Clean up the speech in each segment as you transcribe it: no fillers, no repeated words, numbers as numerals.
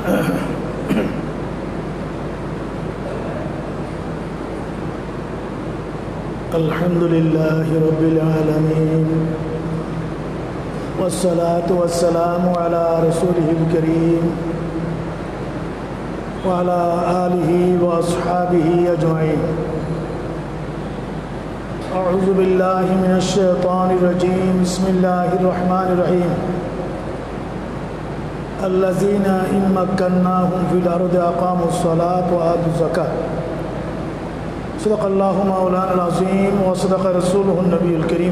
अल्हम्दुलिल्लाहि रब्बिल आलमीन वस्सलातु वस्सलामु अला रसूलिहिल करीम व अला आलिहि व अस्हाबिहि अजमईन। अऊज़ु बिल्लाहि मिनश शैतानिर रजीम। बिस्मिल्लाहिर रहमानिर रहीम। अल्लज़ीना इन मक्कन्नाहुम फिल अर्दि अक़ामुस सलात व आतुज़ ज़कात। सदक़ल्लाहु मौलाना अज़ीम व सदक़ रसूलुहुन नबीयुल करीम।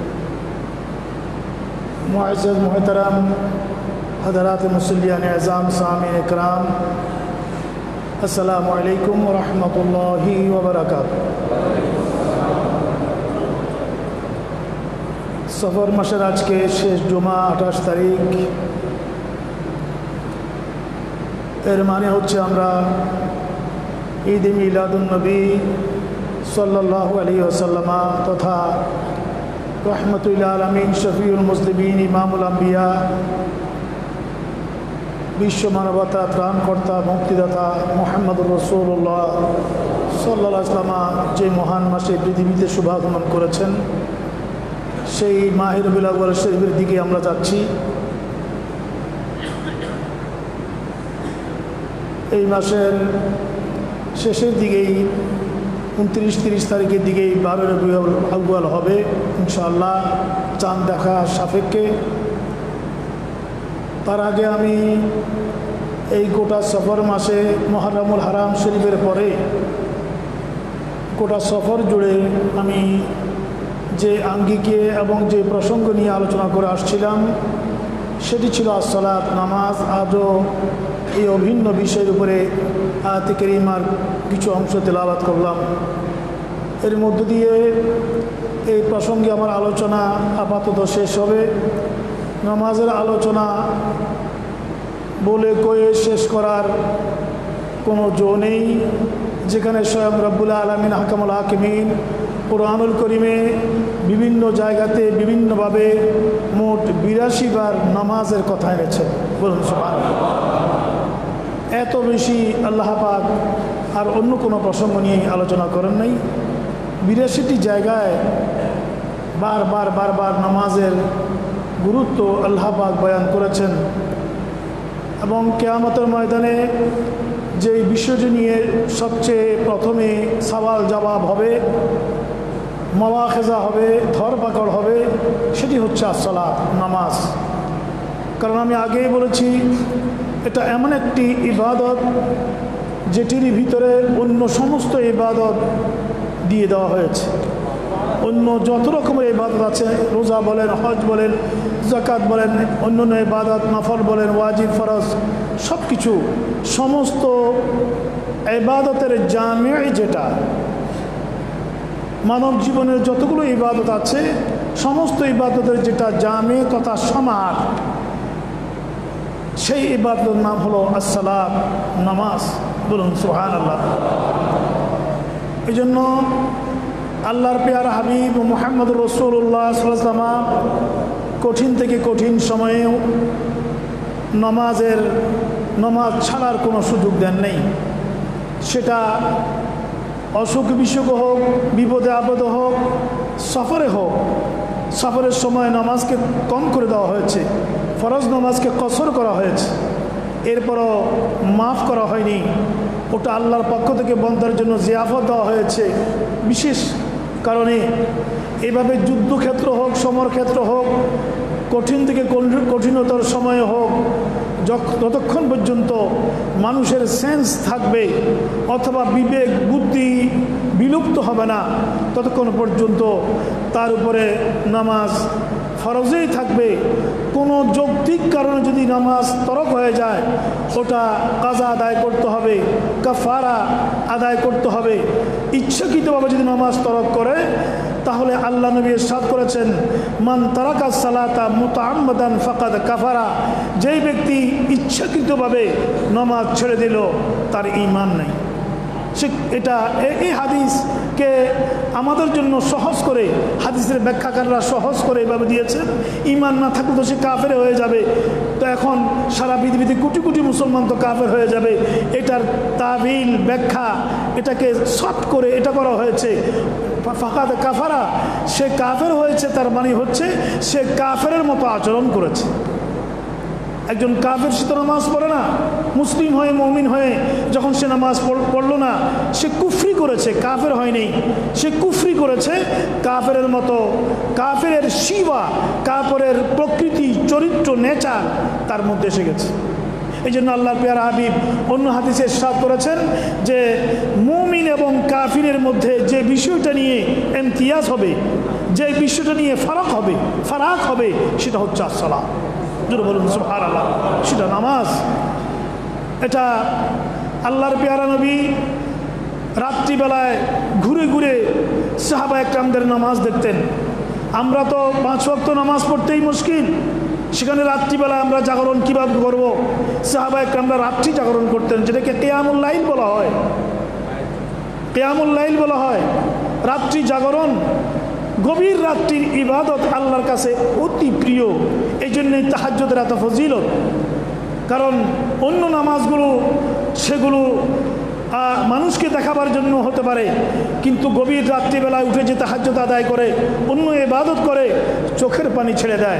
मुअज़्ज़ज़ मुहतरम हज़रात मुसल्लियान अज़ाम सामीन इकराम, अस्सलामु अलैकुम व रहमतुल्लाहि व बरकातुहू। सफ़र मासेर आज के शेष जुमा 28 तारीख। एर माने होच्छे आमरा ईद मिलादुन नबी सल्लल्लाहु अलैहि वसल्लम तथा रहमतुल आलमीन शफीउल मुस्लिमीन इमामुल अम्बिया विश्व मानवता त्राणकर्ता मुक्तिदाता मुहम्मदुर रसूलुल्लाह सल्लल्लाहु अलैहि वसल्लम जे महान मासे पृथिवीते शुभागमन करेছেন সেই মাহে রবিউল আউয়াল শরীফের দিকে আমরা যাচ্ছি। এই মাসের শেষের দিকেই 29-30 তারিখের দিকেই 12 রবিউল আউয়াল হবে ইনশাআল্লাহ চাঁদ দেখা সাপেক্ষে। তার আগে আমি এই গোটা সফর মাসে মুহররমুল হারাম শরীফের পরে গোটা সফর জুড়ে আমি যে আঙ্গিকে এবং যে প্রসঙ্গ নিয়ে আলোচনা করে আসছিলাম সেটি ছিল আসসালাত, নামাজ। আজও এই অভিন্ন বিষয়ের উপরে আয়াতে কারিমার কিছু অংশ তেলাওয়াত করলাম। এর মধ্য দিয়ে এই প্রসঙ্গে আমার আলোচনা আপাতত শেষ হবে। নামাজের আলোচনা বলে কয়ে শেষ করার কোনো জো নেই, যেখানে স্বয়ং রব্বুল আলামিন হাকামুল হাকিমিন কুরআনুল কারীমে বিভিন্ন জায়গাতে বিভিন্নভাবে মোট 82 বার নামাজের কথা এনেছেন। বলুন সুবহানাল্লাহ। এত বেশি আল্লাহ পাক আর অন্য কোনো প্রসঙ্গ নিয়ে আলোচনা করেন নাই। 82টি জায়গায় বারবার নামাজের গুরুত্ব আল্লাহ পাক বয়ান করেছেন এবং কিয়ামতের ময়দানে যে বিষয়টি নিয়ে সবচেয়ে প্রথমে সওয়াল জবাব হবে, মাওয়াখিজা হবে, ধরপাকড় হবে, সেটি হচ্ছে আসসালাত, নামাজ। কারণ আমি আগেই বলেছি এটা এমন একটি ইবাদত যেটির ভিতরে অন্য সমস্ত ইবাদত দিয়ে দেওয়া হয়েছে। অন্য যত রকমের ইবাদত আছে, রোজা বলেন, হজ বলেন, যাকাত বলেন, অন্যান্য ইবাদত নফল বলেন, ওয়াজিব ফরজ, সব কিছু সমস্ত ইবাদতের জামিআ, যেটা মানব জীবনের যতগুলো ইবাদত আছে সমস্ত ইবাদতের যেটা জামে তথা সমার, সেই ইবাদতের নাম হলো আসসালাত, নামাজ। বলুন সুবহানাল্লাহ। এই জন্য আল্লাহর পেয়ারা হাবিব মুহাম্মদুর রাসূলুল্লাহ সাল্লাল্লাহু আলাইহি ওয়াসাল্লাম কঠিন থেকে কঠিন সময়েও নামাজ ছাড়ার কোনো সুযোগ দেন নেই। সেটা অসুখ বিসুখ হোক, বিপদে আপদে হোক, সফরে হোক। সফরের সময় নামাজকে কম করে দেওয়া হয়েছে, ফরজ নামাজকে কসর করা হয়েছে, এরপরও মাফ করা হয়নি। ওটা আল্লাহর পক্ষ থেকে বন্দার জন্য জিয়াফত দেওয়া হয়েছে বিশেষ কারণে। এভাবে যুদ্ধক্ষেত্র হোক, সমরক্ষেত্র হোক, কঠিন থেকে কঠিনতর সময় হোক, যতক্ষণ পর্যন্ত মানুষের সেন্স থাকবে অথবা বিবেক বুদ্ধি বিলুপ্ত হবে না, ততক্ষণ পর্যন্ত তার উপরে নামাজ ফরজেই থাকবে। কোনো যৌক্তিক কারণে যদি নামাজ তরক হয়ে যায়, ওটা কাজা আদায় করতে হবে, কাফারা আদায় করতে হবে। ইচ্ছাকৃতভাবে যদি নামাজ তরক করে, তাহলে আল্লাহ নবী ইরশাদ করেছেন, মান তারাকা সালাতা মুতাআম্মাদান ফাকাদ কাফারা। যেই ব্যক্তি ইচ্ছাকৃতভাবে নামাজ ছেড়ে দিল, তার ঈমান নেই, সে এটা এই হাদিসকে আমাদের জন্য সহজ করে হাদিসের ব্যাখ্যাকাররা সহজ করে এভাবে দিয়েছে, ঈমান না থাকলে তো সে কাফের হয়ে যাবে। তো এখন সারা পৃথিবীতে কোটি কোটি মুসলমান তো কাফের হয়ে যাবে। এটার তাবিল ব্যাখ্যা এটাকে শর্ট করে এটা করা হয়েছে, ফাকাদ কাফারা, সে কাফের হয়েছে, তার মানে হচ্ছে সে কাফেরের মতো আচরণ করেছে। একজন কাফের সে তো নামাজ পড়ে না, মুসলিম হয়ে মুমিন হয়ে যখন সে নামাজ পড়লো না, সে কুফরি করেছে, কাফের হয়নি, সে কুফরি করেছে। কাফেরের মতো, কাফের শিবা, কাফেরের প্রকৃতি, চরিত্র, নেচার তার মধ্যে এসে গেছে। এই জন্য আল্লাহর পেয়ারা হাবিব অন্য হাদিসে ইরশাদ করেছেন যে মুমিন এবং কাফিরের মধ্যে যে বিষয়টা নিয়ে ইমতিয়াজ হবে, যে বিষয়টা নিয়ে ফারাক হবে সেটা হচ্ছে আসসালাত। যদি বলুন সুবহানাল্লাহ, সেটা নামাজ। এটা আল্লাহর পেয়ারা নবী রাত্রিবেলায় ঘুরে ঘুরে সাহাবা একরামদের নামাজ দেখতেন। আমরা তো 5 ওয়াক্ত নামাজ পড়তেই মুশকিল, সেখানে রাত্রিবেলা আমরা জাগরণ কীভাবে করব? সাহাবা একরামরা রাত্রি জাগরণ করতেন, যেটাকে কিয়ামুল লাইল বলা হয়। কিয়ামুল লাইল বলা হয় রাত্রি জাগরণ। গভীর রাত্রির ইবাদত আল্লাহর কাছে অতি প্রিয়, এই জন্যই তাহাজ্জুদের এত ফজিলত। কারণ অন্য নামাজগুলো সেগুলো মানুষকে দেখাবার জন্য হতে পারে, কিন্তু গভীর রাত্রিবেলায় উঠে যে তাহাজ্জুদ আদায় করে, অন্য ইবাদত করে, চোখের পানি ছেড়ে দেয়।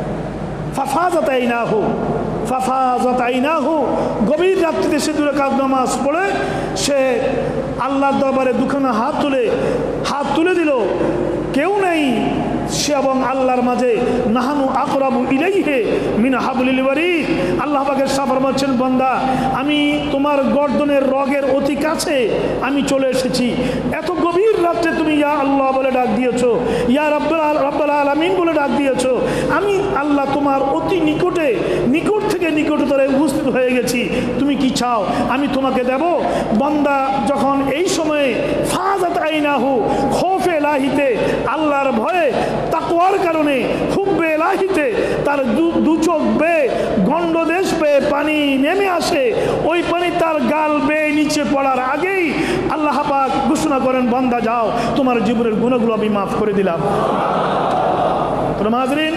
ফাফাজাত আইনাহু, গভীর রাত্রিতে সে 2 রাকাত নামাজ পড়ে সে আল্লাহর দরবারে দুখানা হাত তুলে দিল, কেউ নেই সে এবং আল্লাহর মাঝে। নাহানু আকরাবু ইলাইহি মিন হাবলিল ওয়ারিদ, আল্লাহ পাকের ফরমাচ্ছেন, বান্দা আমি তোমার গর্দনের রগের অতি কাছে আমি চলে এসেছি। এত গভীর রাত্রে তুমি ইয়া আল্লাহ বলে ডাক দিয়েছো, ইয়া রাব্বুল আলামিন বলে ডাক দিয়েছো, আমি আল্লাহ তোমার অতি নিকট থেকে নিকটতরে উপস্থিত হয়ে গেছি, তুমি কি চাও আমি তোমাকে দেব? বান্দা যখন এই সময়ে ফাজাত আইনাহু, খৌফে ইলাহিতে, আল্লাহর ভয়ে, তাকওয়ার কারণে, হুব্বে ইলাহিতে তার দু চোখ বেয়ে, গন্ডদেশ বেয়ে পানি নেমে আসে, ওই পানি তার গাল বেয়ে নিচে পড়ার আগেই আল্লাহ পাক ঘোষণা করেন, বান্দা যাও, তোমার জীবনের গুনাহগুলো আমি মাফ করে দিলাম। নামাজরিন,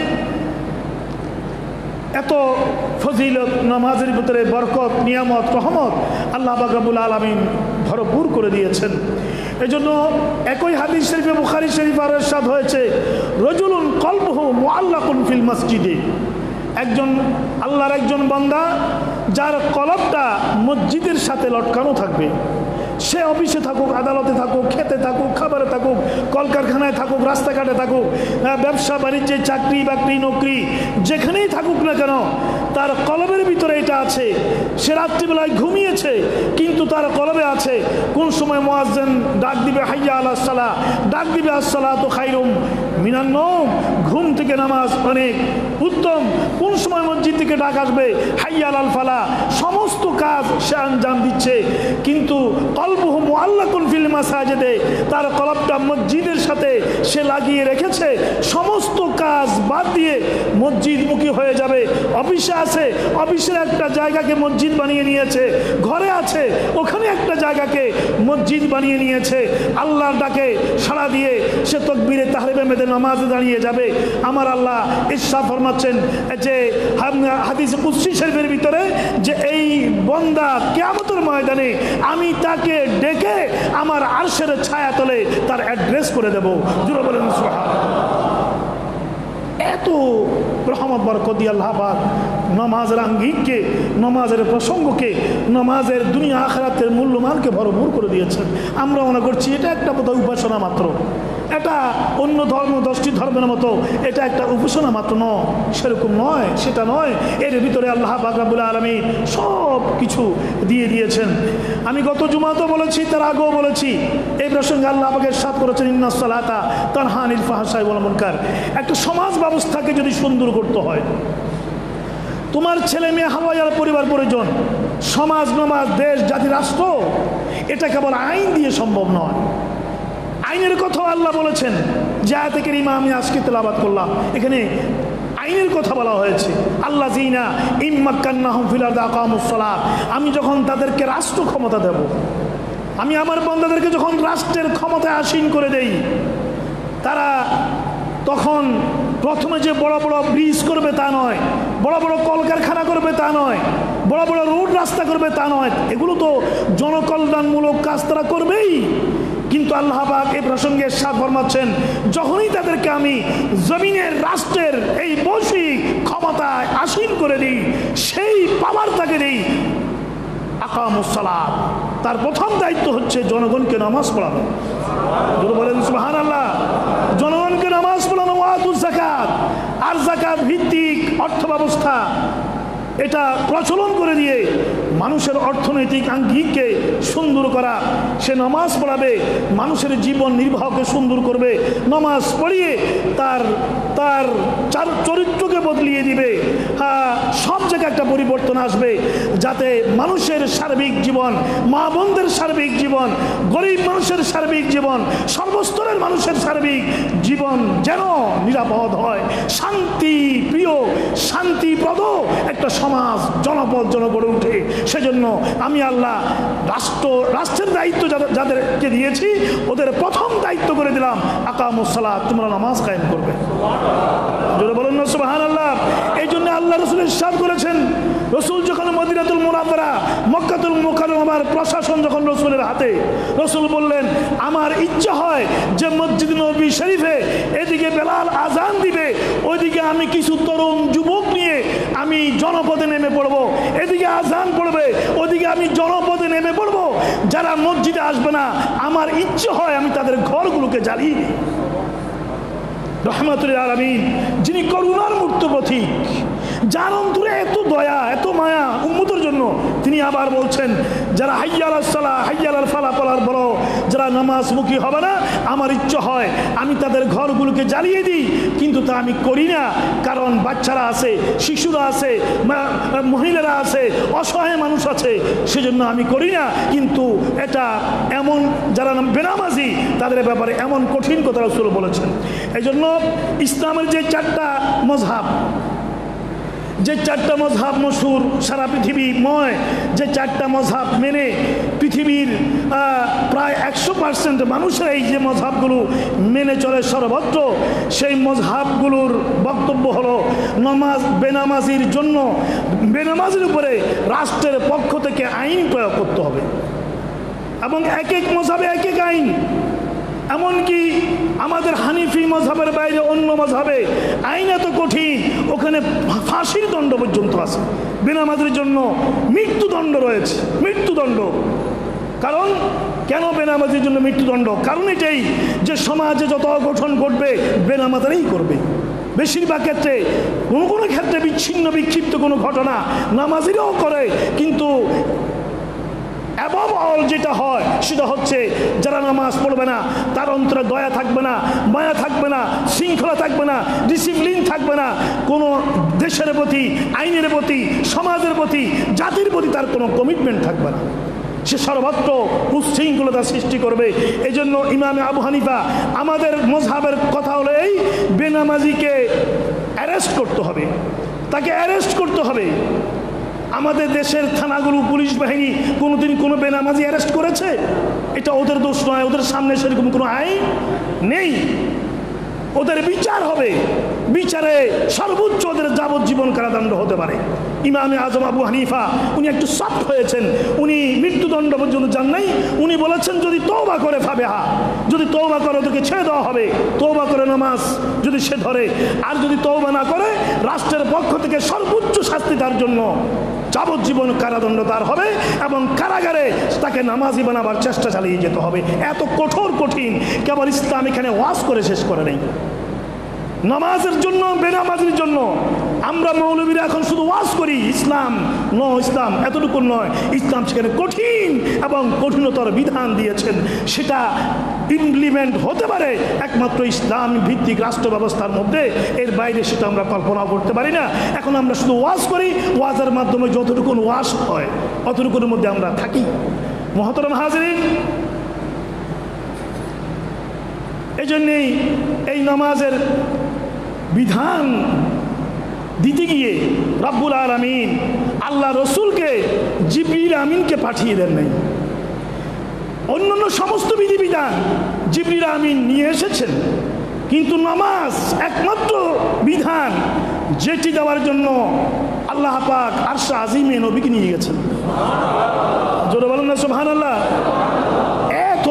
এত ফজিলত, নামাজের ভিতরে বরকত, নিয়ামত, রহমত আল্লাহ পাক রব্বুল আলামিন ভরপুর করে দিয়েছেন। এজন্য একই হাদিস শরীফে বুখারী শরীফে আর ইরশাদ হয়েছে, রজুলুন কলবুহু মুআল্লাকুন ফিল মসজিদে, একজন আল্লাহর একজন বান্দা যার কলবটা মসজিদের সাথে লটকানো থাকবে। সে অফিসে থাকুক, আদালতে থাকুক, খেতে থাকুক, খাবারে থাকুক, কলকারখানায় থাকুক, রাস্তাঘাটে থাকুক, ব্যবসা বাণিজ্যে, চাকরি বাকরি, নকরি, যেখানেই থাকুক না কেন, তার কলবের ভিতরে এটা আছে। সে রাত্রিবেলায় ঘুমিয়েছে, কিন্তু তার কলবে আছে। কোন সময় মুয়াজ্জিন ডাক দিবে হাইয়া আলাস সালাহ, ডাক দিবে আসসালাতু খায়রুম মিনান নওম, ঘুম থেকে নামাজ অনেক উত্তম। কোন সময় মসজিদ থেকে ডাক আসবে হাইয়া আলাল ফালাহ, সমস্ত কাজ সে আঞ্জাম দিচ্ছে, কিন্তু কলবুহু মুআল্লাকুন ফিল মাসাজিদে, তার কলবটা মসজিদের সাথে সে লাগিয়ে রেখেছে। সমস্ত কাজ বাদ দিয়ে মসজিদমুখী হয়ে যাবে। অফিসে আছে, অফিসের একটা জায়গাকে মসজিদ বানিয়ে নিয়েছে, ঘরে আছে, ওখানে একটা জায়গাকে মসজিদ বানিয়ে নিয়েছে। আল্লাহর ডাকে সাড়া দিয়ে সে তাকবীরে তাহরিমে মেয়েদের নামাজে দাঁড়িয়ে যাবে। আমার আল্লাহ ইরশাদ ফরমাচ্ছেন যে হাদিসে কুদসি শরীফের ভিতরে, যে এই বান্দা কিয়ামতের ময়দানে আমি তাকে ডেকে আমার আরশের ছায়া তলে তার অ্যাড্রেস করে দেব। জোরে বলেন সুবহানাল্লাহ। এত রহমত বরকত দিয়ে আল্লাহ পাক নামাজের আঙ্গিককে, নামাজের প্রসঙ্গকে, নামাজের দুনিয়া আখিরাতের মূল্যমানকে ভরপুর করে দিয়েছেন। আমরা মনে করছি এটা একটা বোধহয় উপাসনা মাত্র, এটা অন্য ধর্ম 10টি ধর্মের মতো এটা একটা উপাসনা মাত্র। নয়, সেরকম নয়, সেটা নয়। এর ভিতরে আল্লাহ পাক রব্বুল আলামিন সব কিছু দিয়ে দিয়েছেন। আমি গত জুমাতেও বলেছি, তার আগেও বলেছি, এই প্রসঙ্গে আল্লাহ পাক ইরশাদ করেছেন, ইন্নাস সালাতা তানহা আনিল ফাহশাই ওয়াল মুনকার। একটা সমাজ ব্যবস্থাকে যদি সুন্দর করতে হয়, তোমার ছেলে মেয়ে হাওয়াইয়ার পরিবার পরিজন, সমাজ, নামাজ, দেশ, জাতি, রাষ্ট্র, এটা কেবল আইন দিয়ে সম্ভব নয়। আইনের কথাও আল্লাহ বলেছেন, যে আয়াতে কারিমা আমি আজকে তেলাওয়াত করলাম, এখানে আইনের কথা বলা হয়েছে। আল্লাযীনা ইম্মাক্কান্নাহুম ফিল আরদি আকামুস সালাত, আমি যখন তাদেরকে রাষ্ট্র ক্ষমতা দেব, আমি আমার বান্দাদেরকে যখন রাষ্ট্রের ক্ষমতায় আসীন করে দেই, তারা তখন প্রথমে যে বড় বড় ব্রিজ করবে তা নয়, বড় বড় কলকারখানা করবে তা নয়, বড় বড় রোড রাস্তা করবে তা নয়, এগুলো তো জনকল্যাণমূলক কাজ তারা করবেই। কিন্তু আল্লাহ পাক এই প্রসঙ্গে ইরশাদ ফরমাচ্ছেন, যখনই তাদেরকে আমি জমিনের রাষ্ট্রের এই বৈশ্বিক ক্ষমতায় আসীন করে দিই, সেই পাওয়ার তাকে দিই, আকামুস সালাত, তার প্রথম দায়িত্ব হচ্ছে জনগণকে নামাজ পড়ানো। বলেন সুবহানাল্লাহ। জনগণকে নামাজ পড়ানো, ওয়াতুজ যাকাত, আর যাকাত ভিত্তিক অর্থ ব্যবস্থা এটা প্রচলন করে দিয়ে মানুষের অর্থনৈতিক আঙ্গিককে সুন্দর করা। সে নামাজ পড়াবে, মানুষের জীবন নির্বাহকে সুন্দর করবে, নামাজ পড়িয়ে তার তার চরিত্রকে বদলিয়ে দিবে। হ্যাঁ, সব জায়গায় একটা পরিবর্তন আসবে, যাতে মানুষের সার্বিক জীবন, মা বোনদের সার্বিক জীবন, গরিব মানুষের সার্বিক জীবন, সর্বস্তরের মানুষের সার্বিক জীবন যেন নিরাপদ হয়, শান্তি প্রিয়, শান্তিপ্রদ একটা সমাজ, জনপদ যেন গড়ে উঠে। সেজন্য আমি আল্লাহ রাষ্ট্রের দায়িত্ব যাদেরকে দিয়েছি, ওদের প্রথম দায়িত্ব করে দিলাম আকামুস সালাত, তোমরা নামাজ কায়েম করবে। জোরে বলুন না সুবহানাল্লাহ। এই জন্য আল্লাহ রাসূল ইরশাদ করেছেন, রাসূল যখন মদিনাতুল মুনাওয়ারা, মক্কাতুল মুকাররমার প্রশাসন যখন রাসূলের হাতে, রাসূল বললেন, আমার ইচ্ছা হয় যে মসজিদ নববী শরীফে এদিকে বেলাল আজান দিবে, ওইদিকে আমি কিছু তরুণ যুবক নিয়ে আমি জনপদে নেমে পড়বো, এদিকে আজান পড়বে, ওদিকে আমি জনপদে নেমে পড়বো। যারা মসজিদে আসবে না, আমার ইচ্ছে হয় আমি তাদের ঘরগুলোকে জ্বালিয়ে দিই। রহমাতুল আলামিন, যিনি করুণার মূর্ত পথিক, যার অন্তরে এত দয়া, এত মায়া উম্মতের জন্য, তিনি আবার বলছেন, যারা হাইয়া আলাস সালাহ, হাইয়া আলাল ফালাহ বলার বড়, যারা নামাজমুখী হবে না, আমার ইচ্ছা হয় আমি তাদের ঘরগুলোকে জ্বালিয়ে দিই। কিন্তু তা আমি করি না, কারণ বাচ্চারা আছে, শিশুরা আছে, মহিলারা আছে, অসহায় মানুষ আছে, সেজন্য আমি করি না। কিন্তু এটা এমন, যারা বেনামাজি তাদের ব্যাপারে এমন কঠিন কথা রাসূল বলেছেন। এই জন্য ইসলামের যে চারটা মযহাব, যে চারটা মযহাব মশহুর সারা পৃথিবীময়, যে চারটা মযহাব মেনে পৃথিবীর প্রায় 100% মানুষের এই যে মযহাবগুলো মেনে চলে সর্বত্র, সেই মযহাবগুলোর বক্তব্য হলো, বেনামাজির জন্য, বেনামাজির উপরে রাষ্ট্রের পক্ষ থেকে আইন প্রয়োগ করতে হবে, এবং এক এক মযহাবে এক এক আইন। এমনকি আমাদের হানিফি মযহাবের বাইরে অন্য মযহাবে আইন এত কঠিন, ওখানে ফাঁসির দণ্ড পর্যন্ত আছে। বেনামাজির জন্য মৃত্যুদণ্ড রয়েছে, মৃত্যুদণ্ড। কারণ কেন বেনামাজির জন্য মৃত্যুদণ্ড? কারণ এটাই যে সমাজে যত অঘটন ঘটবে বেনামাজিরাই করবে। বেশিরভাগ ক্ষেত্রে, কোনো কোনো ক্ষেত্রে বিচ্ছিন্ন বিক্ষিপ্ত কোনো ঘটনা নামাজিরাও করে, কিন্তু অ্যাবভ অল যেটা হয় সেটা হচ্ছে, যারা নামাজ পড়বে না তার অন্তরে দয়া থাকবে না, মায়া থাকবে না, শৃঙ্খলা থাকবে না, ডিসিপ্লিন থাকবে না, কোনো দেশের প্রতি, আইনের প্রতি, সমাজের প্রতি, জাতির প্রতি তার কোনো কমিটমেন্ট থাকবে না, সে সর্বত্র উচ্ছৃঙ্খলতা সৃষ্টি করবে। এই জন্য ইমামে আবু হানিফা, আমাদের মযহাবের কথা হলো এই, বেনামাজিকে অ্যারেস্ট করতে হবে, তাকে অ্যারেস্ট করতে হবে। আমাদের দেশের থানাগুলো, পুলিশ বাহিনী কোনোদিন কোনো বেনামাজি অ্যারেস্ট করেছে? এটা ওদের দোষ নয়, ওদের সামনে সেরকম কোনো আইন নেই। ওদের বিচার হবে, বিচারে সর্বোচ্চ ওদের যাবজ্জীবন কারাদণ্ড হতে পারে। ইমামে আজম আবু হানিফা উনি একটু সফট হয়েছেন, উনি মৃত্যুদণ্ড পর্যন্ত যান নাই। উনি বলেছেন, যদি তওবা করে ফাবেহা, যদি তওবা করে ওদেরকে ছেড়ে দেওয়া হবে, তওবা করে নামাজ যদি সে ধরে, আর যদি তওবা না করে রাষ্ট্রের পক্ষ থেকে সর্বোচ্চ শাস্তি তার জন্য যাবজ্জীবন কারাদণ্ড তার হবে, এবং কারাগারে তাকে নামাজি বানাবার চেষ্টা চালিয়ে যেতে হবে। এত কঠোর কঠিন, কেবল ইসলাম এখানে ওয়াজ করে শেষ করে নেই। নামাজের জন্য, বেনামাজির জন্য আমরা মৌলবীরা এখন শুধু ওয়াজ করি, ইসলাম ইসলাম এতটুকু নয়। ইসলাম সেখানে কঠিন এবং কঠিনতর বিধান দিয়েছেন, সেটা ইমপ্লিমেন্ট হতে পারে একমাত্র ইসলাম ভিত্তিক রাষ্ট্র ব্যবস্থার মধ্যে, এর বাইরে সেটা আমরা কল্পনা করতে পারি না। এখন আমরা শুধু ওয়াজ করি, ওয়াজের মাধ্যমে যতটুকু ওয়াজ হয় অতটুকুর মধ্যে আমরা থাকি। মুহতারাম হাজিরিন, এই জন্যেই এই নামাজের বিধান দিতে গিয়ে রব্বুল আলামিন আল্লাহ রসুলকে জিবরিল আমিনকে পাঠিয়ে দেন নাই। অন্যান্য সমস্ত বিধিবিধান জিবরিল আমিন নিয়ে এসেছেন, কিন্তু নামাজ একমাত্র বিধান যেটি দেওয়ার জন্য আল্লাহ পাক আরশে আজিমে নবীকে নিয়ে গেছেন। জোরে বলেন না সুবহানাল্লাহ। এত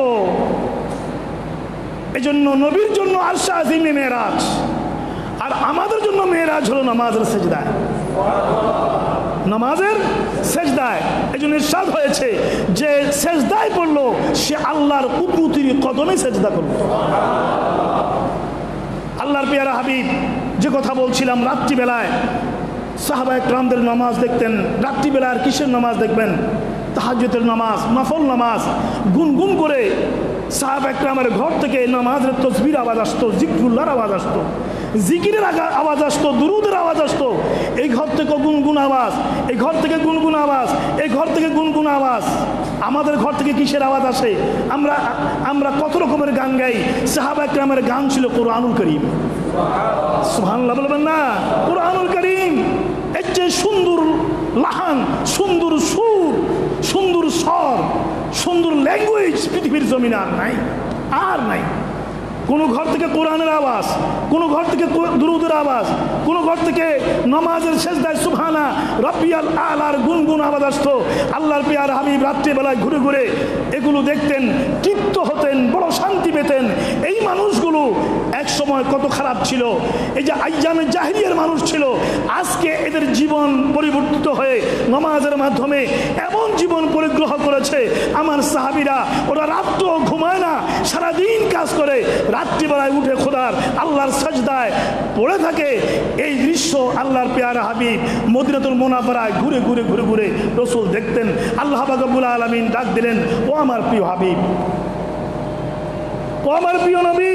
এজন্য নবীর জন্য আরশে আজিমে মেরাজ, আর আমাদের জন্য মেরাজ হলো নামাজের সেজদায়, নামাজের সেজদায়। এই জন্য ইরশাদ হয়েছে যে সেজদায় পড়লো সে আল্লাহর কুদরতির কদমে সেজদা করলো। আল্লাহর পেয়ারা হাবিব যে কথা বলছিলাম, রাত্রিবেলায় সাহাবায়ে কেরামদের নামাজ দেখতেন। রাত্রিবেলা আর কিসের নামাজ দেখবেন? তাহাজ্জুদের নামাজ, নফল নামাজ। গুনগুন করে সাহাবায়ে কেরামের ঘর থেকে নামাজের তাসবির আওয়াজ আসতো, জিকরুল্লাহর আওয়াজ আসতো, জিকিরের আওয়াজ আসতো, দুরুদের আওয়াজ আসতো। এই ঘর থেকে গুনগুন আওয়াজ, এই ঘর থেকে গুনগুন আওয়াজ, এই ঘর থেকে গুনগুন আওয়াজ। আমাদের ঘর থেকে কিসের আওয়াজ আসে? আমরা কত রকমের গান গাই। সাহাবায়ে কেরামের গান ছিল কোরআনুল কারীম। সুবহানাল্লাহ বলবেন না? কোরআনুল কারীম। এর চেয়ে সুন্দর লাহান, সুন্দর সুর, সুন্দর স্বর, সুন্দর ল্যাঙ্গুয়েজ পৃথিবীর জমিনে আর নাই, আর নাই। কোনো ঘর থেকে কোরআনের আওয়াজ, কোনো ঘর থেকে দুরুদের আওয়াজ, কোনো ঘর থেকে নামাজের সেজদায় সুবহানা রাব্বিয়াল আলার গুনগুন আওয়াজ আসতো। আল্লাহর পেয়ার হাবিব রাত্রিবেলায় ঘুরে ঘুরে এগুলো দেখতেন, তৃপ্ত হতেন, বড় শান্তি পেতেন। এই মানুষগুলো এক সময় কত খারাপ ছিল, এই যে আইয়ামে জাহিলিয়ার মানুষ ছিল, আজকে এদের জীবন পরিবর্তিত হয়ে নামাজের মাধ্যমে এমন জীবন পরিগ্রহ করেছে। আমার সাহাবীরা ওরা রাত্র ঘুমায় না, সারাদিন কাজ করে, রাত্রিবেলায় উঠে খোদার আল্লাহর সাজদায় পড়ে থাকে। এই দৃশ্য আল্লাহর পেয়ারা হাবিব মদিনাতুল মুনাওয়ারায় ঘুরে ঘুরে ঘুরে ঘুরে রাসূল দেখতেন। আল্লাহ পাক রব্বুল আলামিন ডাক দিলেন, ও আমার প্রিয় হাবিব, ও আমার প্রিয় নবী,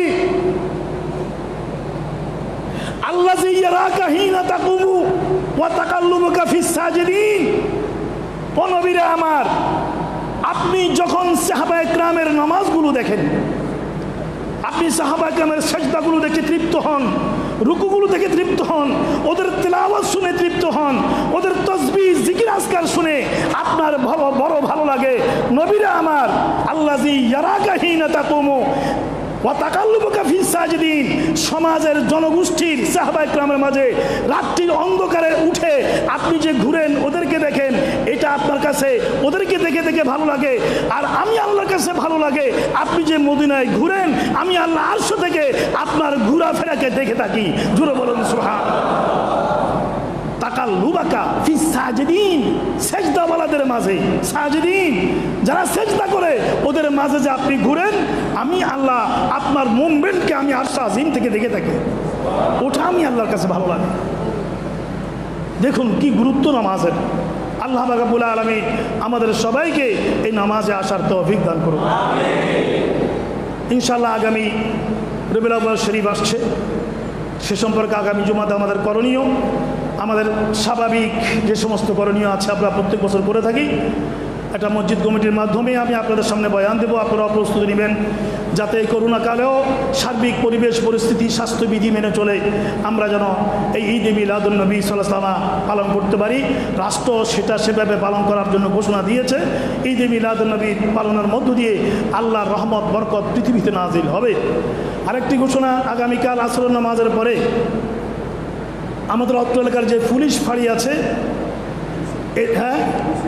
আল্লাযী ইয়ারাকা হিনা তাকুমু ওয়া তাকাল্লুবুকা ফিস সাজিদিন। ও নবীরে আমার, আপনি যখন সাহাবায়ে কেরামের নামাজগুলো দেখেন, আপনি সাহাবায়ে কেরামের সাজদাগুলো দেখে তৃপ্ত হন, রুকুগুলো দেখে তৃপ্ত হন, ওদের তেলাওয়াত শুনে তৃপ্ত হন, ওদের তাসবিহ জিকির আজকার শুনে আপনার বড় ভালো লাগে। নবীরে আমার, আল্লাযী ইয়ারাকা হিনা তাকুমু ওয়া তাকাল্লুবুকা ফিস সাজিদিন, সমাজের জনগোষ্ঠীর সাহাবায়ে কেরামের মাঝে রাত্রির অন্ধকারে উঠে আপনি যে ঘুরেন, ওদেরকে দেখেন, এটা আপনার কাছে ওদেরকে দেখে দেখে ভালো লাগে। আর আমি আল্লাহর কাছে ভালো লাগে আপনি যে মদিনায় ঘুরেন, আমি আল্লাহ আরশ থেকে আপনার ঘোরাফেরাকে দেখে থাকি। জোরে বলুন সুবহানাল্লাহ। তাকাল্লুবাকা ফিস সাজিদিন, সেজদাওয়ালাদের মাঝে, সাজিদিন যারা সেজদা করে ওদের মাঝে যে আপনি ঘুরেন, আমি আল্লাহ আপনার মুভমেন্টকে আমি আরশে আজিম থেকে দেখে থাকি। ওটা আমি আল্লাহর কাছে ভালো লাগে। দেখুন কি গুরুত্ব নামাজের। আল্লাহ পাক রব্বুল আলামিন আমাদের সবাইকে এই নামাজে আসার তৌফিক দান করুন। ইনশাআল্লাহ আগামী রবিউল আউয়াল শরীফ আসছে, সে সম্পর্কে আগামী জুমাতে আমাদের করণীয়, আমাদের স্বাভাবিক যে সমস্ত করণীয় আছে আমরা প্রত্যেক বছর করে থাকি। একটা মসজিদ কমিটির মাধ্যমে আমি আপনাদের সামনে বয়ান দেবো, আপনারা প্রস্তুতি নেবেন যাতে এই করোনাকালেও সার্বিক পরিবেশ পরিস্থিতি স্বাস্থ্যবিধি মেনে চলে আমরা যেন এই ঈদ মিলাদুন নবী সাল্লাল্লাহু আলাইহি ওয়াসাল্লাম পালন করতে পারি। রাষ্ট্র সেটা সেভাবে পালন করার জন্য ঘোষণা দিয়েছে। ঈদ মিলাদুন নবী পালনের মধ্য দিয়ে আল্লাহর রহমত বরকত পৃথিবীতে নাজিল হবে। আরেকটি ঘোষণা, আগামীকাল আসরের নামাজের পরে আমাদের অত্র এলাকার যে পুলিশ ফাঁড়ি আছে, হ্যাঁ,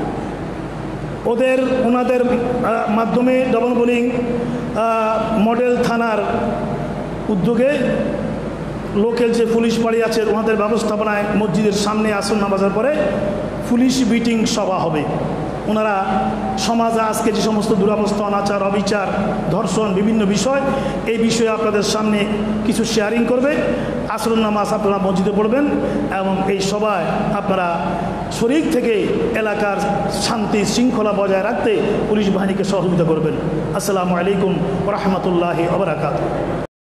ওনাদের মাধ্যমে ডবল বোলিং মডেল থানার উদ্যোগে লোকাল যে পুলিশ ফাঁড়ি আছে ওনাদের ব্যবস্থাপনায় মসজিদের সামনে আসর নামাজের পরে পুলিশ মিটিং সভা হবে। ওনারা সমাজে আজকে যে সমস্ত দুরবস্থা, অনাচার, অবিচার, ধর্ষণ, বিভিন্ন বিষয়, এই বিষয়ে আপনাদের সামনে কিছু শেয়ারিং করবে। আসর নামাজ আপনারা মসজিদে পড়বেন এবং এই সভায় আপনারা শরীর থেকে এলাকার শান্তি শৃঙ্খলা বজায় রাখতে পুলিশ বাহিনীকে সহযোগিতা করবেন। আসসালামু আলাইকুম ওয়া রাহমাতুল্লাহি ওয়া বারাকাতুহু।